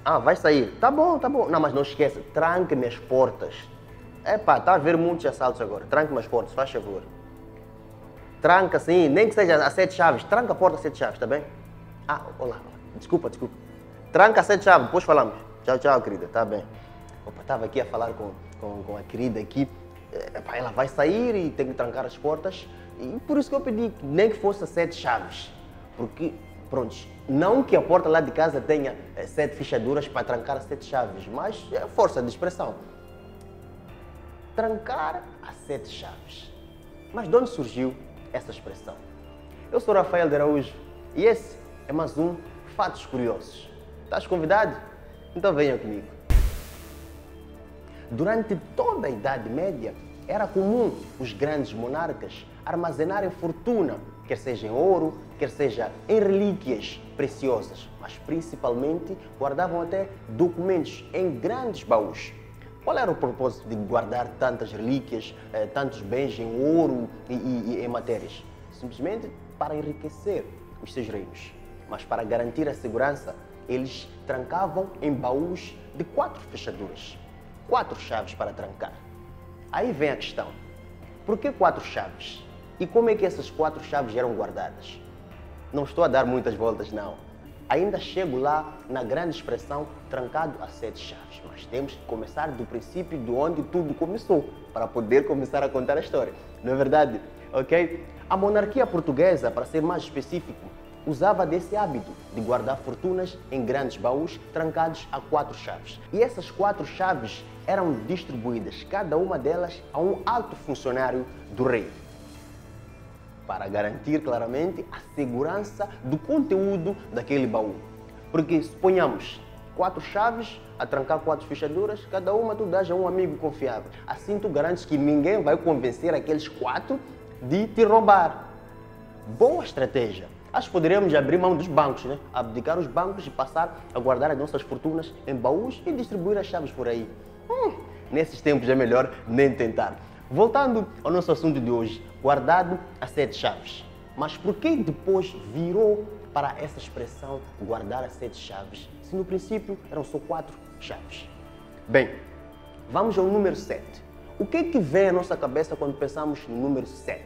Ah, vai sair. Tá bom, tá bom. Não, mas não esqueça, tranque-me as portas. Epá, tá a ver muitos assaltos agora. Tranque-me as portas, faz favor. Tranca sim, nem que seja a 7 chaves. Tranca a porta a 7 chaves, tá bem? Ah, olá. Desculpa, desculpa. Tranca a 7 chaves, depois falamos. Tchau, tchau, querida. Tá bem. Opa, estava aqui a falar com a querida aqui. Epá, ela vai sair e tem que trancar as portas. E por isso que eu pedi que nem que fosse a 7 chaves. Porque, pronto, não que a porta lá de casa tenha 7 fechaduras para trancar as 7 chaves, mas é força de expressão. Trancar a 7 chaves. Mas de onde surgiu essa expressão? Eu sou Rafael de Araújo e esse é mais um Fatos Curiosos. Estás convidado? Então venha comigo. Durante toda a Idade Média, era comum os grandes monarcas armazenarem fortuna, quer seja em ouro, quer seja em relíquias preciosas, mas principalmente guardavam até documentos em grandes baús. Qual era o propósito de guardar tantas relíquias, tantos bens em ouro e em matérias? Simplesmente para enriquecer os seus reinos. Mas para garantir a segurança, eles trancavam em baús de 4 fechaduras. 4 chaves para trancar. Aí vem a questão. Por que 4 chaves? E como é que essas 4 chaves eram guardadas? Não estou a dar muitas voltas, não. Ainda chego lá na grande expressão trancado a 7 chaves. Mas temos que começar do princípio de onde tudo começou, para poder começar a contar a história. Não é verdade? Ok? A monarquia portuguesa, para ser mais específico, usava desse hábito de guardar fortunas em grandes baús trancados a 4 chaves. E essas 4 chaves eram distribuídas, cada uma delas, a um alto funcionário do rei, para garantir claramente a segurança do conteúdo daquele baú. Porque suponhamos 4 chaves a trancar 4 fechaduras, cada uma tu dás a um amigo confiável. Assim tu garantes que ninguém vai convencer aqueles 4 de te roubar. Boa estratégia. Acho que poderíamos abrir mão dos bancos, né? Abdicar os bancos e passar a guardar as nossas fortunas em baús e distribuir as chaves por aí. Nesses tempos é melhor nem tentar. Voltando ao nosso assunto de hoje, guardado a 7 chaves. Mas por que depois virou para essa expressão guardar as 7 chaves, se no princípio eram só 4 chaves? Bem, vamos ao número 7. O que é que vem à nossa cabeça quando pensamos no número 7?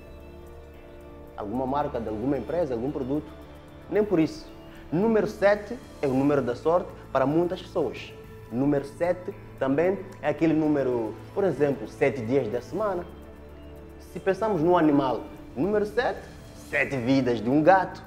Alguma marca de alguma empresa, algum produto? Nem por isso. Número 7 é o número da sorte para muitas pessoas. Número 7 também é aquele número, por exemplo, 7 dias da semana. Se pensamos no animal, número 7, 7 vidas de um gato.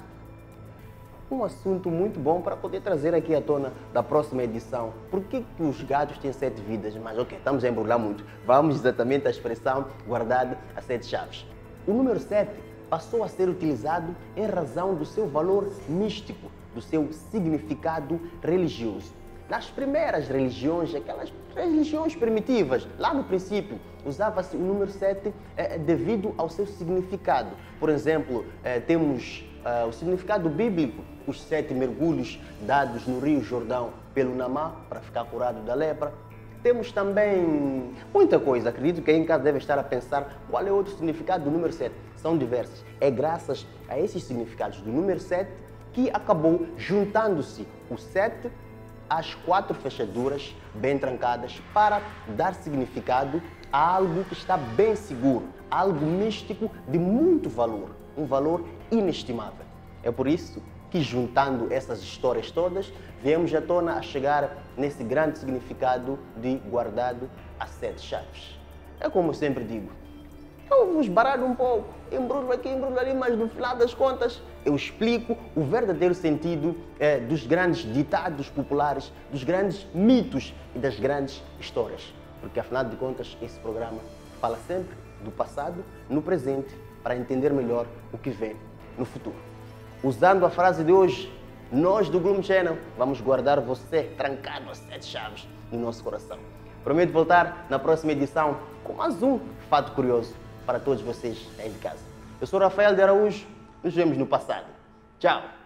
Um assunto muito bom para poder trazer aqui à tona da próxima edição. Por que os gatos têm 7 vidas? Mas ok, estamos a embrulhar muito. Vamos exatamente à expressão guardado a 7 chaves. O número 7 passou a ser utilizado em razão do seu valor místico, do seu significado religioso. Nas primeiras religiões, aquelas religiões primitivas, lá no princípio, usava-se o número 7 devido ao seu significado. Por exemplo, temos o significado bíblico, os 7 mergulhos dados no Rio Jordão pelo Namá para ficar curado da lepra. Temos também muita coisa, acredito que aí em casa deve estar a pensar qual é o outro significado do número 7. São diversos. É graças a esses significados do número 7 que acabou juntando-se o 7 às 4 fechaduras bem trancadas para dar significado a algo que está bem seguro, algo místico de muito valor, um valor inestimável. É por isso que, juntando essas histórias todas, viemos à tona a chegar nesse grande significado de guardado a 7 chaves. É como eu sempre digo, eu vos baralho um pouco, embrulho aqui, embrulho ali, mas no final das contas eu explico o verdadeiro sentido dos grandes ditados populares, dos grandes mitos e das grandes histórias. Porque afinal de contas esse programa fala sempre do passado, no presente, para entender melhor o que vem no futuro. Usando a frase de hoje, nós do Gloom Channel vamos guardar você trancado a 7 chaves no nosso coração. Prometo voltar na próxima edição com mais um fato curioso para todos vocês aí de casa. Eu sou Rafael de Araújo, nos vemos no passado. Tchau!